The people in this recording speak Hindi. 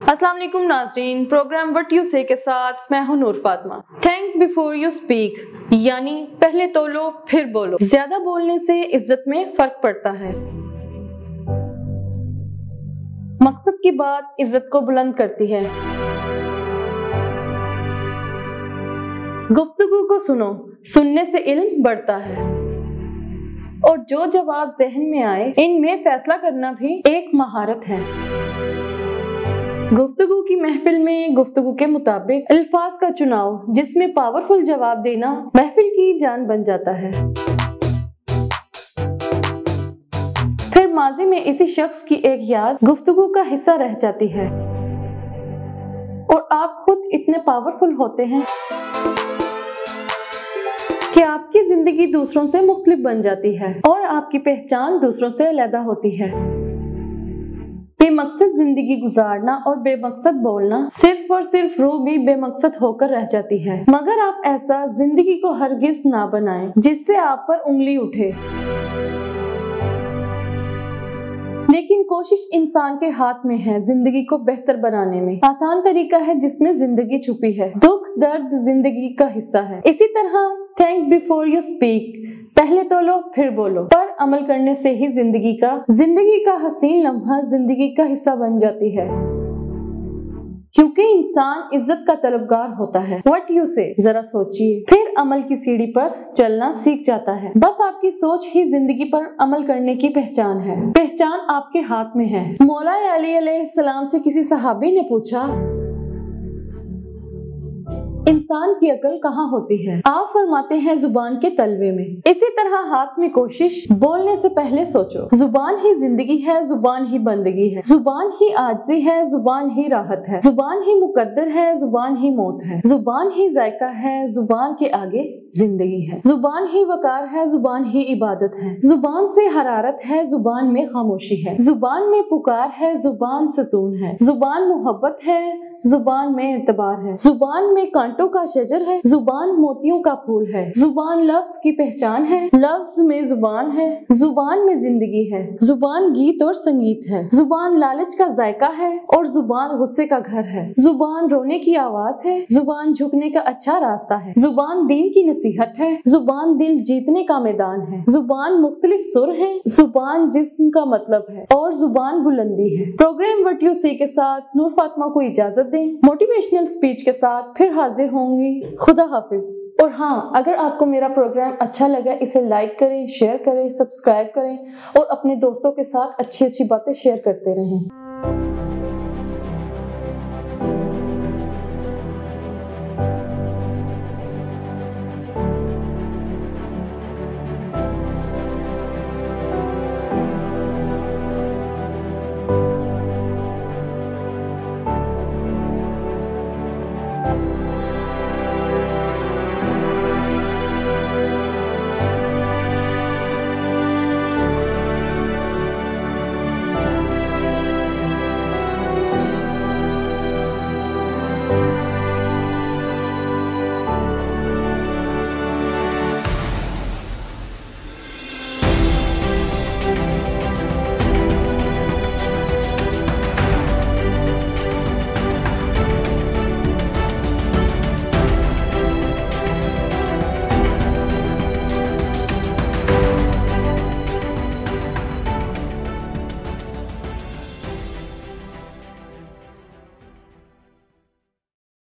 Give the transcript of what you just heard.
अस्सलाम वालेकुम नाज़रीन, प्रोग्राम व्हाट यू से के साथ मैं हूं Noor Fatima. Think before you speak, यानी पहले तोलो फिर बोलो। ज्यादा बोलने से इज्जत में फर्क पड़ता है। मकसद की बात इज्जत को बुलंद करती है। गुफ्तगू को सुनो, सुनने से इल्म बढ़ता है। और जो जवाब जहन में आए, इनमें फैसला करना भी एक महारत है। गुफ्तगू की महफिल में गुफ्तगू के मुताबिक अल्फाज का चुनाव, जिसमें पावरफुल जवाब देना महफिल की जान बन जाता है। फिर माजी में इसी शख्स की एक याद गुफ्तगू का हिस्सा रह जाती है और आप खुद इतने पावरफुल होते हैं कि आपकी जिंदगी दूसरों से मुख्तलिफ बन जाती है और आपकी पहचान दूसरों से अलग होती है। बेमकसद जिंदगी गुजारना और बेमकसद बोलना सिर्फ और सिर्फ रूह भी बेमकसद होकर रह जाती है। मगर आप ऐसा जिंदगी को हरगिज ना बनाएं जिससे आप पर उंगली उठे। लेकिन कोशिश इंसान के हाथ में है जिंदगी को बेहतर बनाने में। आसान तरीका है जिसमें जिंदगी छुपी है। दुख दर्द जिंदगी का हिस्सा है। इसी तरह थिंक बिफोर यू स्पीक, पहले तोलो फिर बोलो पर अमल करने से ही जिंदगी का हसीन लम्हा जिंदगी का हिस्सा बन जाती है। क्योंकि इंसान इज्जत का तलबगार होता है। व्हाट यू से, जरा सोचिए, फिर अमल की सीढ़ी पर चलना सीख जाता है। बस आपकी सोच ही जिंदगी पर अमल करने की पहचान है। पहचान आपके हाथ में है। मौला अली अलैहिस्सलाम से किसी सहाबी ने पूछा, इंसान की अकल कहाँ होती है? आप फरमाते हैं जुबान के तलवे में। इसी तरह हाथ में कोशिश, बोलने से पहले सोचो। जुबान ही जिंदगी है, जुबान ही बंदगी है, जुबान ही आजिज़ी है, जुबान ही राहत है, जुबान ही मुकद्दर है, जुबान ही मौत है, जुबान ही जायका है, जुबान के आगे जिंदगी है, जुबान ही वकार है, जुबान ही इबादत है, जुबान से हरारत है, जुबान में खामोशी है, जुबान में पुकार है, जुबान सुकून है, जुबान मोहब्बत है, जुबान में एतबार है, जुबान में कांटों का शजर है, जुबान मोतियों का फूल है, जुबान लफ्ज की पहचान है, लफ्ज में जुबान है, जुबान में जिंदगी है, जुबान गीत और संगीत है, जुबान लालच का जायका है और जुबान गुस्से का घर है, जुबान रोने की आवाज है, जुबान झुकने का अच्छा रास्ता है, जुबान दीन की नसीहत है, जुबान दिल जीतने का मैदान है, जुबान मुख्तलिफ सुर है, जुबान जिस्म का मतलब है और जुबान बुलंदी है। प्रोग्राम व्हाट यू से के साथ नूर फातिमा को इजाजत दें। मोटिवेशनल स्पीच के साथ फिर हाजिर होंगी। खुदा हाफिज। और हाँ, अगर आपको मेरा प्रोग्राम अच्छा लगा, इसे लाइक करें, शेयर करें, सब्सक्राइब करें और अपने दोस्तों के साथ अच्छी अच्छी बातें शेयर करते रहें।